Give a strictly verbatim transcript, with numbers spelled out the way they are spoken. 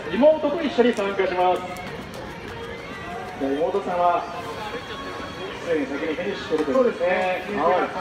妹と一緒に参加します。じゃあ妹さんはすでに先にフィニッシュということですね。はい。